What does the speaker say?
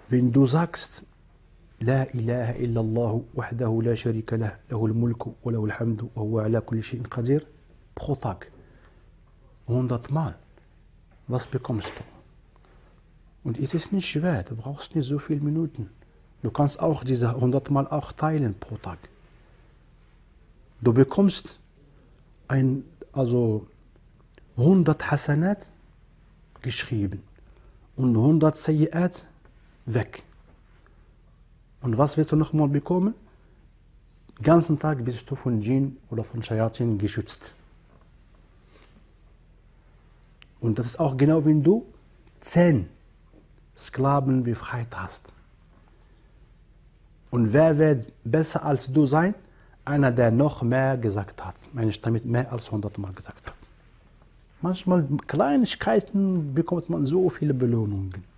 wenn du sagst, La ilaha illallah wahdahu la sharika lah, lahul mulku wa lahul hamdu wa huwa ala kulli shay'in qadir, pro Tag, 100 Mal, was bekommst du? Und es ist nicht schwer, du brauchst nicht so viele Minuten. Du kannst auch diese 100 Mal auch teilen pro Tag. Du bekommst 100 Hasanat geschrieben und 100 Sayyi'at weg. Und was wirst du nochmal bekommen? Den ganzen Tag bist du von Djinn oder von Shayatin geschützt. Und das ist auch genau, wenn du 10 Sklaven befreit hast. Und wer wird besser als du sein? Einer, der noch mehr gesagt hat. Meine ich damit mehr als 100 Mal gesagt hat. Manchmal Kleinigkeiten bekommt man so viele Belohnungen.